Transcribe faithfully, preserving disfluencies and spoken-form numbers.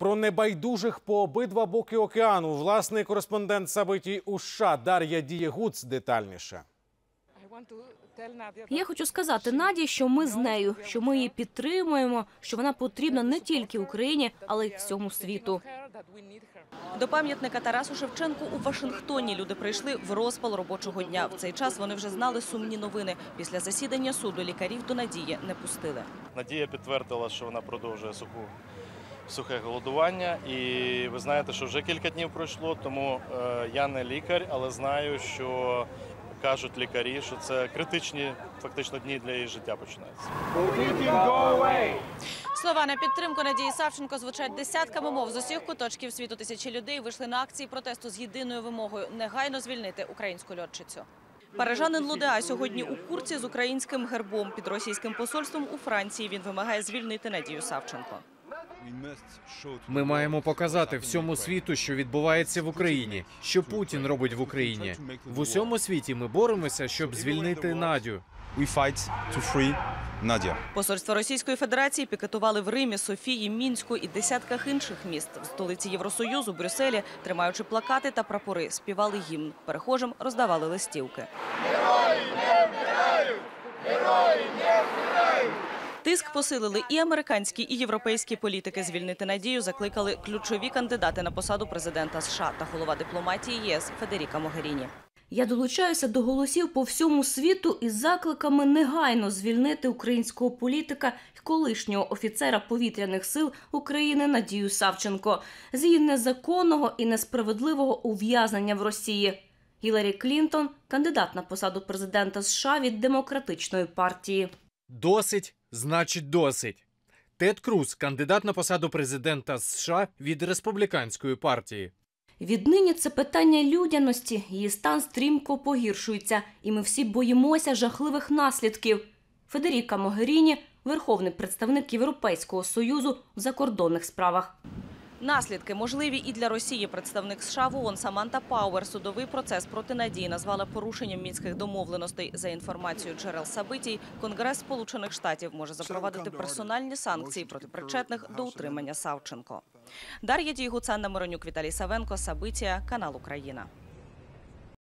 Про небайдужих по обидва боки океану власний кореспондент Сабитій у США Дар'я Дієгуц детальніше. Я хочу сказати Наді, що ми з нею, що ми її підтримуємо, що вона потрібна не тільки Україні, але й всьому світу. До пам'ятника Тарасу Шевченку у Вашингтоні люди прийшли в розпал робочого дня. В цей час вони вже знали сумні новини. Після засідання суду лікарів до Надії не пустили. Надія підтвердила, що вона продовжує суху, сухе голодування. І ви знаєте, що вже кілька днів пройшло, тому е, я не лікар, але знаю, що кажуть лікарі, що це критичні фактично дні для її життя починаються. Слова на підтримку Надії Савченко звучать десятками мов з усіх куточків світу. Тисячі людей вийшли на акції протесту з єдиною вимогою – негайно звільнити українську льотчицю. Парижанин Лудеа сьогодні у куртці з українським гербом. Під російським посольством у Франції він вимагає звільнити Надію Савченко. Ми маємо показати всьому світу, що відбувається в Україні, що Путін робить в Україні. В усьому світі ми боремося, щоб звільнити Надю. Посольство Російської Федерації пікетували в Римі, Софії, Мінську і десятках інших міст. В столиці Євросоюзу, Брюсселі, тримаючи плакати та прапори, співали гімн. Перехожим роздавали листівки. Герої не вмирають! Герої не вмирають! Тиск посилили і американські, і європейські політики. Звільнити Надію закликали ключові кандидати на посаду президента США та голова дипломатії ЄС Федеріка Могеріні. Я долучаюся до голосів по всьому світу із закликами негайно звільнити українського політика і колишнього офіцера повітряних сил України Надію Савченко з її незаконного і несправедливого ув'язнення в Росії. Гіларі Клінтон – кандидат на посаду президента США від Демократичної партії. Досить, значить досить. Тед Круз – кандидат на посаду президента США від Республіканської партії. Віднині це питання людяності, її стан стрімко погіршується, і ми всі боїмося жахливих наслідків. Федеріка Могеріні – верховний представник Європейського Союзу в закордонних справах. Наслідки можливі і для Росії. Представник США в ООН Саманта Пауер судовий процес проти Надії назвала порушенням мінських домовленостей. За інформацією джерел Сабитій, Конгрес Сполучених Штатів може запровадити персональні санкції проти причетних до утримання Савченко. Дар'я Дієгуц, Анна Миронюк, Віталій Савенко, Сабитія, канал Україна.